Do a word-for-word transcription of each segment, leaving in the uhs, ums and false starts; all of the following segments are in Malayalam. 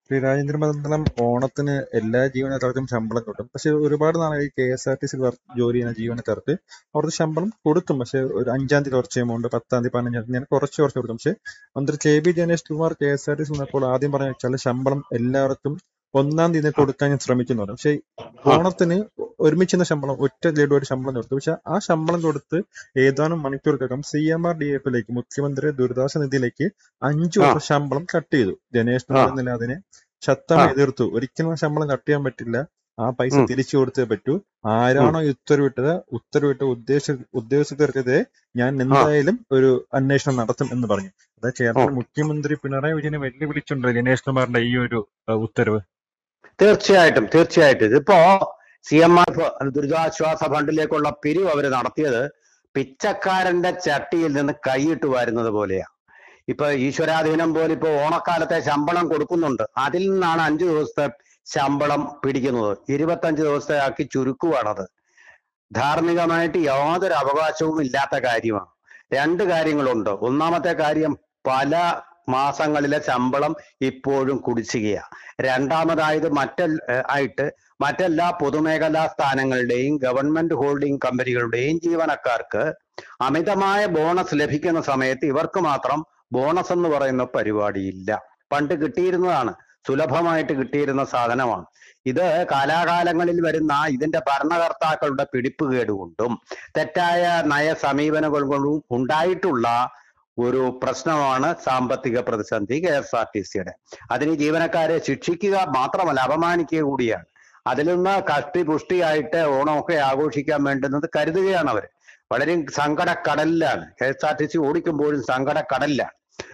ശ്രീ രാജേന്ദ്രമംഗലം ഓണത്തിന് എല്ലാ ജീവനക്കാർക്കും ശമ്പളം കിട്ടും. പക്ഷെ ഒരുപാട് നാളായി K S R T C ജോലി ചെയ്യുന്ന ജീവനക്കാർക്ക് അവർക്ക് ശമ്പളം കൊടുക്കും. പക്ഷെ ഒരു അഞ്ചാം തീയതി കുറച്ച് എമൗണ്ട്, പത്താം തീയതി പതിനഞ്ചാം തീയതി ഞാൻ കുറച്ച് കുറച്ച് കൊടുക്കും. പക്ഷെ മന്ത്രി K B Ganesh Kumar K S R T C വന്നപ്പോൾ ആദ്യം പറഞ്ഞ വെച്ചാൽ ശമ്പളം എല്ലാവർക്കും ഒന്നാം തീയതി കൊടുക്കാൻ ഞാൻ ശ്രമിക്കുന്നു പറഞ്ഞു. പക്ഷെ ഓണത്തിന് ഒരുമിച്ചുന്ന ശമ്പളം ഒറ്റ ഗഡുവായിട്ട് ശമ്പളം കൊടുത്തു. പക്ഷെ ആ ശമ്പളം കൊടുത്ത് ഏതാനും മണിക്കൂർക്കകം സി എം ആർ ഡി എഫിലേക്ക്, മുഖ്യമന്ത്രി ദുരിതാശ്വാസ നിധിയിലേക്ക് അഞ്ചു വർഷം ശമ്പളം കട്ട് ചെയ്തു. ജനേഷ് കുമാർ എന്നില്ല അതിനെ ശക്തമായി എതിർത്തു. ഒരിക്കലും ആ ശമ്പളം കട്ട് ചെയ്യാൻ പറ്റില്ല, ആ പൈസ തിരിച്ചു കൊടുത്തേ പറ്റൂ. ആരാണോ ഈ ഉത്തരവിട്ടത് ഉത്തരവിട്ട ഉദ്ദേശ ഉദ്യോഗസ്ഥർക്കെതിരെ ഞാൻ എന്തായാലും ഒരു അന്വേഷണം നടത്തും എന്ന് പറഞ്ഞു. അതായത് കേരള മുഖ്യമന്ത്രി പിണറായി വിജയനെ വെല്ലുവിളിച്ചുണ്ട് ജനേഷ് കുമാറിന്റെ ഈ ഒരു ഉത്തരവ്. തീർച്ചയായിട്ടും തീർച്ചയായിട്ടും ഇതിപ്പോ സി എം ആർ ദുരിതാശ്വാസ ഫണ്ടിലേക്കുള്ള പിരിവ് അവര് നടത്തിയത് പിച്ചക്കാരന്റെ ചട്ടിയിൽ നിന്ന് കൈയിട്ട് വരുന്നത് പോലെയാ. ഇപ്പൊ ഈശ്വരാധീനം പോലെ ഇപ്പൊ ഓണക്കാലത്തെ ശമ്പളം കൊടുക്കുന്നുണ്ട്, അതിൽ നിന്നാണ് അഞ്ചു ദിവസത്തെ ശമ്പളം പിടിക്കുന്നത്, ഇരുപത്തഞ്ച് ദിവസത്തെ ആക്കി ചുരുക്കുവാണത്. ധാർമ്മികമായിട്ട് യാതൊരു അവകാശവും ഇല്ലാത്ത കാര്യമാണ്. രണ്ട് കാര്യങ്ങളുണ്ട്. ഒന്നാമത്തെ കാര്യം, പല മാസങ്ങളിലെ ശമ്പളം ഇപ്പോഴും കുടിശ്ശികയാ. രണ്ടാമതായത് മറ്റ ആയിട്ട് മറ്റെല്ലാ പൊതുമേഖലാ സ്ഥാനങ്ങളുടെയും ഗവൺമെന്റ് ഹോൾഡിംഗ് കമ്പനികളുടെയും ജീവനക്കാർക്ക് അമിതമായ ബോണസ് ലഭിക്കുന്ന സമയത്ത് ഇവർക്ക് മാത്രം ബോണസ് എന്ന് പറയുന്ന പരിപാടിയില്ല. പണ്ട് കിട്ടിയിരുന്നതാണ്, സുലഭമായിട്ട് കിട്ടിയിരുന്ന സാധനമാണ്. ഇത് കാലാകാലങ്ങളിൽ വരുന്ന ഇതിന്റെ ഭരണകർത്താക്കളുടെ പിടിപ്പുകേട് കൊണ്ടും തെറ്റായ നയ സമീപനങ്ങൾ കൊണ്ടും ഉണ്ടായിട്ടുള്ള ഒരു പ്രശ്നമാണ് സാമ്പത്തിക പ്രതിസന്ധി കെ എസ് ആർ ടി സിയുടെ. അതിന് ജീവനക്കാരെ ശിക്ഷിക്കുക മാത്രമല്ല അപമാനിക്കുക കൂടിയാണ്. അതിൽ നിന്ന് കഷ്ടി പുഷ്ടിയായിട്ട് ഓണമൊക്കെ ആഘോഷിക്കാൻ വേണ്ടുന്നത് കരുതുകയാണ് അവര്. വളരെ സങ്കടക്കടലിലാണ് K S R T C ഓടിക്കുമ്പോഴും സങ്കടക്കടലിലാണ്.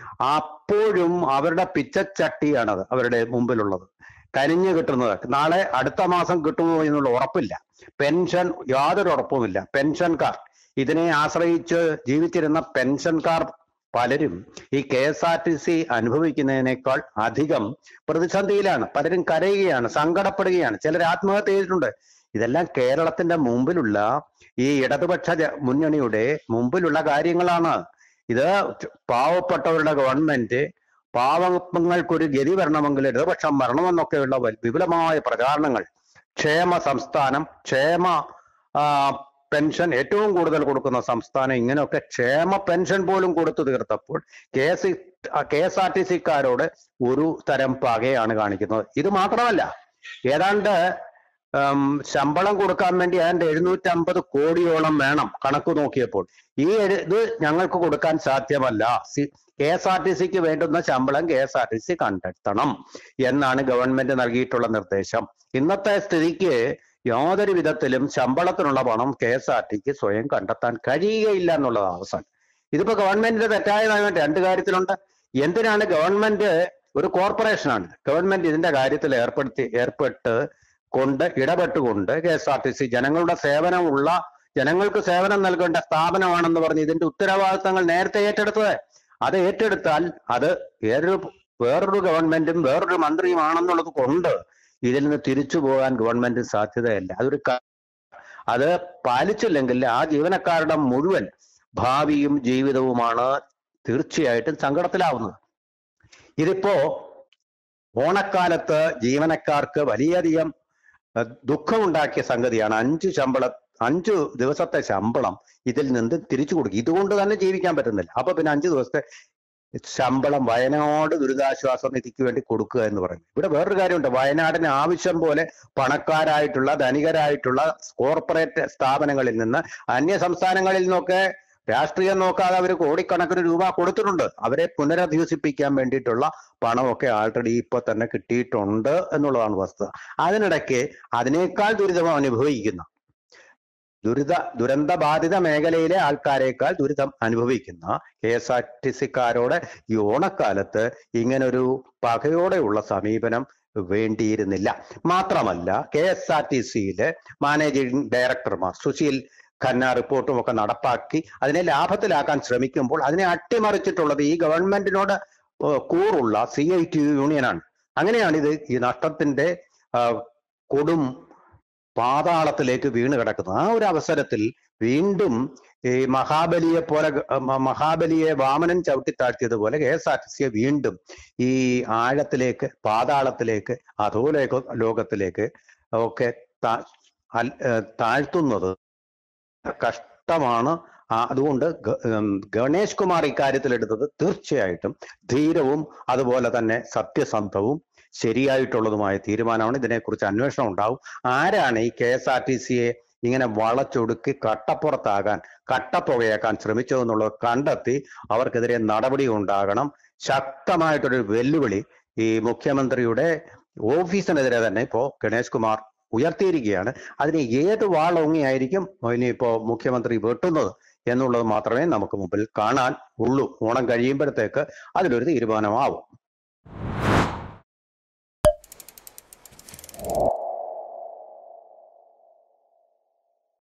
അപ്പോഴും അവരുടെ പിച്ചച്ചട്ടിയാണത് അവരുടെ മുമ്പിലുള്ളത്, കരിഞ്ഞു കിട്ടുന്നത്. നാളെ അടുത്ത മാസം കിട്ടുമോ എന്നുള്ള ഉറപ്പില്ല. പെൻഷൻ യാതൊരു ഉറപ്പുമില്ല. പെൻഷൻകാർ, ഇതിനെ ആശ്രയിച്ച് ജീവിച്ചിരുന്ന പെൻഷൻകാർ പലരും ഈ K S R T C അനുഭവിക്കുന്നതിനേക്കാൾ അധികം പ്രതിസന്ധിയിലാണ്. പലരും കരയുകയാണ്, സങ്കടപ്പെടുകയാണ്, ചിലർ ആത്മഹത്യ ചെയ്തിട്ടുണ്ട്. ഇതെല്ലാം കേരളത്തിന്റെ മുമ്പിലുള്ള ഈ ഇടതുപക്ഷ മുന്നണിയുടെ മുമ്പിലുള്ള കാര്യങ്ങളാണ്. ഇത് പാവപ്പെട്ടവരുടെ ഗവൺമെന്റ്, പാവങ്ങൾക്കൊരു ഗതി വരണമെങ്കിൽ ഇടതുപക്ഷം വരണമെന്നൊക്കെയുള്ള വിപുലമായ പ്രചാരണങ്ങൾ, ക്ഷേമ സംസ്ഥാനം, ക്ഷേമ പെൻഷൻ ഏറ്റവും കൂടുതൽ കൊടുക്കുന്ന സംസ്ഥാനം, ഇങ്ങനെയൊക്കെ ക്ഷേമ പെൻഷൻ പോലും കൊടുത്തു തീർത്തപ്പോൾ K S K S R T സിക്കാരോട് ഒരു തരം പകയാണ് കാണിക്കുന്നത്. ഇത് മാത്രമല്ല, ഏതാണ്ട് ശമ്പളം കൊടുക്കാൻ വേണ്ടി ഏതാണ്ട് എഴുന്നൂറ്റി അമ്പത് കോടിയോളം വേണം കണക്ക് നോക്കിയപ്പോൾ. ഈ ഇത് ഞങ്ങൾക്ക് കൊടുക്കാൻ സാധ്യമല്ല, കെ എസ് ആർ ടി സിക്ക് വേണ്ടുന്ന ശമ്പളം K S R T C കണ്ടെത്തണം എന്നാണ് ഗവൺമെന്റ് നൽകിയിട്ടുള്ള നിർദ്ദേശം. ഇന്നത്തെ സ്ഥിതിക്ക് യാതൊരു വിധത്തിലും ശമ്പളത്തിനുള്ള പണം കെ എസ് ആർ ടിക്ക് സ്വയം കണ്ടെത്താൻ കഴിയുകയില്ല എന്നുള്ളത് അവസാനം. ഇതിപ്പോ ഗവൺമെന്റിന്റെ തെറ്റായ നയം രണ്ട് കാര്യത്തിലുണ്ട്. എന്തിനാണ് ഗവൺമെന്റ് ഒരു കോർപ്പറേഷനാണ്, ഗവൺമെന്റ് ഇതിന്റെ കാര്യത്തിൽ ഏർപ്പെടുത്തി ഏർപ്പെട്ട് കൊണ്ട് ഇടപെട്ടുകൊണ്ട് K S R T C ജനങ്ങളുടെ സേവനമുള്ള ജനങ്ങൾക്ക് സേവനം നൽകേണ്ട സ്ഥാപനമാണെന്ന് പറഞ്ഞ് ഇതിന്റെ ഉത്തരവാദിത്തങ്ങൾ നേരത്തെ ഏറ്റെടുത്തത്. അത് ഏറ്റെടുത്താൽ അത് വേറൊരു വേറൊരു ഗവൺമെന്റും വേറൊരു മന്ത്രിയുമാണെന്നുള്ളത് കൊണ്ട് ഇതിൽ നിന്ന് തിരിച്ചു പോകാൻ ഗവൺമെന്റ് സാധ്യതയല്ല. അതൊരു അത് പാലിച്ചില്ലെങ്കിൽ ആ ജീവനക്കാരുടെ മുഴുവൻ ഭാവിയും ജീവിതവുമാണ് തീർച്ചയായിട്ടും സങ്കടത്തിലാവുന്നത്. ഇതിപ്പോ ഓണക്കാലത്ത് ജീവനക്കാർക്ക് വലിയധികം ദുഃഖമുണ്ടാക്കിയ സംഗതിയാണ്. അഞ്ച് ശമ്പള അഞ്ചു ദിവസത്തെ ശമ്പളം ഇതിൽ നിന്ന് തിരിച്ചു കൊടുക്കും. ഇതുകൊണ്ട് തന്നെ ജീവിക്കാൻ പറ്റുന്നില്ല. അപ്പൊ പിന്നെ അഞ്ചു ദിവസത്തെ ശമ്പളം വയനാട് ദുരിതാശ്വാസ നിധിക്ക് വേണ്ടി കൊടുക്കുക എന്ന് പറയുന്നത്. ഇവിടെ വേറൊരു കാര്യമുണ്ട്. വയനാടിന് ആവശ്യം പോലെ പണക്കാരായിട്ടുള്ള ധനികരായിട്ടുള്ള കോർപ്പറേറ്റ് സ്ഥാപനങ്ങളിൽ നിന്ന്, അന്യ സംസ്ഥാനങ്ങളിൽ നിന്നൊക്കെ രാഷ്ട്രീയം നോക്കാതെ അവർ കോടിക്കണക്കിന് രൂപ കൊടുത്തിട്ടുണ്ട്. അവരെ പുനരധിവസിപ്പിക്കാൻ വേണ്ടിയിട്ടുള്ള പണമൊക്കെ ആൾറെഡി ഇപ്പൊ തന്നെ കിട്ടിയിട്ടുണ്ട് എന്നുള്ളതാണ് വസ്തുത. അതിനിടയ്ക്ക് അതിനേക്കാൾ ദുരിതം അനുഭവിക്കുന്ന ദുരിത ദുരന്ത ബാധിത മേഖലയിലെ ആൾക്കാരെക്കാൾ ദുരിതം അനുഭവിക്കുന്ന കെ എസ് ആർ ടി സിക്കാരോട് ഈ ഓണക്കാലത്ത് ഇങ്ങനൊരു പകയോടെയുള്ള സമീപനം വേണ്ടിയിരുന്നില്ല. മാത്രമല്ല, കെ എസ് ആർ ടി സിയിലെ മാനേജിംഗ് ഡയറക്ടർമാർ സുശീൽ ഖന്ന റിപ്പോർട്ടും ഒക്കെ നടപ്പാക്കി അതിനെ ലാഭത്തിലാക്കാൻ ശ്രമിക്കുമ്പോൾ അതിനെ അട്ടിമറിച്ചിട്ടുള്ളത് ഈ ഗവൺമെന്റിനോട് കൂറുള്ള സി ഐ ടി യു യൂണിയനാണ്. അങ്ങനെയാണ് ഇത് ഈ നഷ്ടത്തിന്റെ കൊടും പാതാളത്തിലേക്ക് വീണ് കിടക്കുന്നത്. ആ ഒരു അവസരത്തിൽ വീണ്ടും ഈ മഹാബലിയെ പോലെ മഹാബലിയെ വാമനൻ ചവിട്ടിത്താഴ്ത്തിയതുപോലെ കെ എസ് ആർ ടി സിയെ വീണ്ടും ഈ ആഴത്തിലേക്ക്, പാതാളത്തിലേക്ക്, അധോലോക ലോകത്തിലേക്ക് ഒക്കെ താഴ്ത്തുന്നത് കഷ്ടമാണ്. അതുകൊണ്ട് ഗണേഷ് കുമാർ ഇക്കാര്യത്തിൽ എടുത്തത് തീർച്ചയായിട്ടും ധീരവും അതുപോലെ തന്നെ സത്യസന്ധവും ശരിയായിട്ടുള്ളതുമായ തീരുമാനമാണ്. ഇതിനെക്കുറിച്ച് അന്വേഷണം ഉണ്ടാവും. ആരാണ് ഈ കെ എസ് ആർ ടി സിയെ ഇങ്ങനെ വളച്ചൊടുക്കി കട്ടപ്പുറത്താകാൻ, കട്ടപ്പുകയാക്കാൻ ശ്രമിച്ചതെന്നുള്ളത് കണ്ടെത്തി അവർക്കെതിരെ നടപടി ഉണ്ടാകണം. ശക്തമായിട്ടൊരു വെല്ലുവിളി ഈ മുഖ്യമന്ത്രിയുടെ ഓഫീസിനെതിരെ തന്നെ ഇപ്പോ ഗണേഷ് കുമാർ ഉയർത്തിയിരിക്കുകയാണ്. അതിന് ഏത് വാളൊങ്ങിയായിരിക്കും ഇനിയിപ്പോ മുഖ്യമന്ത്രി വെട്ടുന്നത് എന്നുള്ളത് മാത്രമേ നമുക്ക് മുമ്പിൽ കാണാൻ ഉള്ളൂ. ഓണം കഴിയുമ്പോഴത്തേക്ക് അതിലൊരു തീരുമാനമാവും.